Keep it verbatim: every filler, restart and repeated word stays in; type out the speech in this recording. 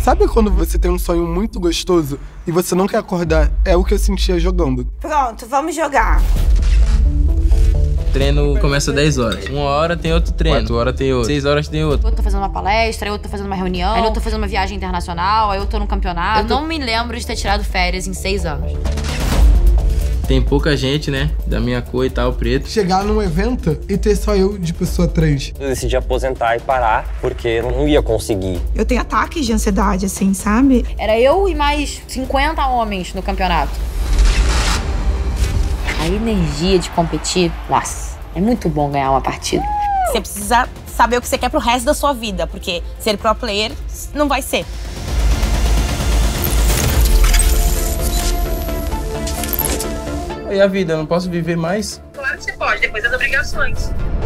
Sabe quando você tem um sonho muito gostoso e você não quer acordar? É o que eu sentia jogando. Pronto, vamos jogar. O treino começa às dez horas. Uma hora tem outro treino, quatro horas tem outro, seis horas tem outro. Eu tô fazendo uma palestra, eu tô fazendo uma reunião, aí eu tô fazendo uma viagem internacional, aí eu tô num campeonato. Eu não me lembro de ter tirado férias em seis anos. Tem pouca gente, né, da minha cor e tal, preto. Chegar num evento e ter só eu de pessoa trans. Eu decidi aposentar e parar, porque eu não ia conseguir. Eu tenho ataques de ansiedade, assim, sabe? Era eu e mais cinquenta homens no campeonato. A energia de competir, nossa, é muito bom ganhar uma partida. Você precisa saber o que você quer pro resto da sua vida, porque ser pro player não vai ser. E a vida, eu não posso viver mais? Claro que você pode, depois das obrigações.